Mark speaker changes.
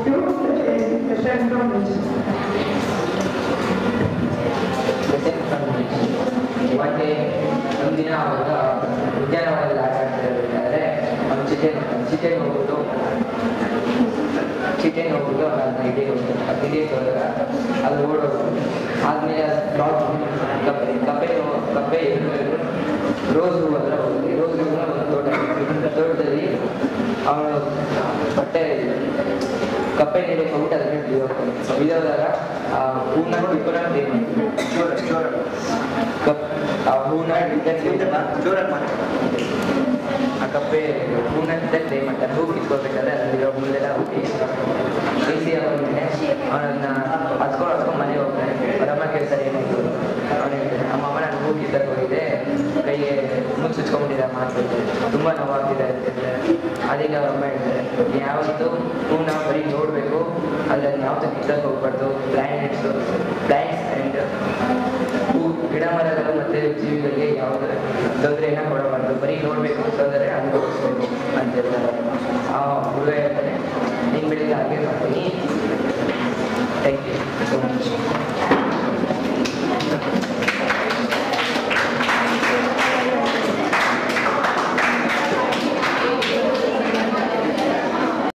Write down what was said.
Speaker 1: ಮತ್ತೆ ಒಂದಿನ ಅವಾಗ ಉದ್ಯಾನವನದಲ್ಲಿ ಆಟ ಆಡ್ತಿರ್ಬೇಕಾದ್ರೆ ಅವ್ನು ಚಿಟೆನ್ ಹೋಗ್ಬಿಟ್ಟು ಅದನ್ನ ಹಿಡಿಯೋದು ಹೋದಾಗ ಅದು ಓಡೋದು. ಆದ್ಮೇಲೆ ಕಪ್ಪೆ ರೋಸ್ ಹೂ ಹತ್ರ ಹೋಗಿ ರೋಸ್ ಹೂವನ್ನ ಒಂದು ತೋಟದಲ್ಲಿ ಅವನು ಬಟ್ಟೆ ಕಪ್ಪೆ ನೀರಿಗೆ ಹೋಗ್ಬಿಟ್ಟು ಅದನ್ನ ಬಿದ್ದೋದಾಗ ಆ ಹೂನ ಟಿಪ್ಪನ ಪ್ಲೇ ಆ ಕಪ್ಪೆ ಹೂನ ಪ್ಲೇ ಮಾಡ್ತಾನೆ. ಹೂ ಕಿತ್ಕೋಬೇಕಾದ್ರೆ ಅಲ್ಲಿರೋ ಹುಲ್ಲೆಲ್ಲ ಹೋಗಿ ಬೇಸಿ ಅವನನ್ನ ಹತ್ಕೊಂಡು ಮನೆಗೆ ಹೋಗ್ತಾನೆ. ಅವರಮ್ಮ ಕೇಳ್ತಾರೆ ಏನಾಯ್ತು, ಅವನು ಹೇಳ್ತಾನೆ ನಮ್ಮ ಅಮ್ಮ ನಾನು ಹೂ ಕಿತ್ತಕ್ಕೆ ಹೋಗಿದ್ದೆ, ಕೈಗೆ ಮುಚ್ಚಿಸ್ಕೊಂಡ್ಬಿಟ್ಟಿದೆ, ಮಾತು ತುಂಬ ನೋವಾಗ್ತಿದೆ ಅಂತಂದ್ರೆ ಅದೀಗ ಅವರಮ್ಮ ಹೇಳ್ತಾರೆ ಯಾವತ್ತು ಹೂನ ಬರೀ ನೋಡಬೇಕು, ಅದನ್ನು ಯಾವತ್ತೂ ಕಿತ್ತಕ್ಕೆ ಹೋಗ್ಬಾರ್ದು. ಪ್ಲ್ಯಾಂಟ್ಸ್ ಆ್ಯಂಡ್ ಹೂ ಗಿಡ ಮರಗಳು ಮತ್ತು ಜೀವಿಗಳಿಗೆ ಯಾವುದೇ ತೊಂದರೆಯನ್ನು ಕೊಡಬಾರ್ದು, ಬರೀ ನೋಡಬೇಕು ಅಂತಂದರೆ ಅನುಭವಿಸ್ಬೇಕು ಅಂತ ಹೇಳ್ತಾರೆ. ಆ ಹುಡುಗ ಹೇಳ್ತಾನೆ ನೀನು ಬೆಳಿಗ್ಗೆ ಹಾಗೆ ಮಾಡ್ತೀನಿ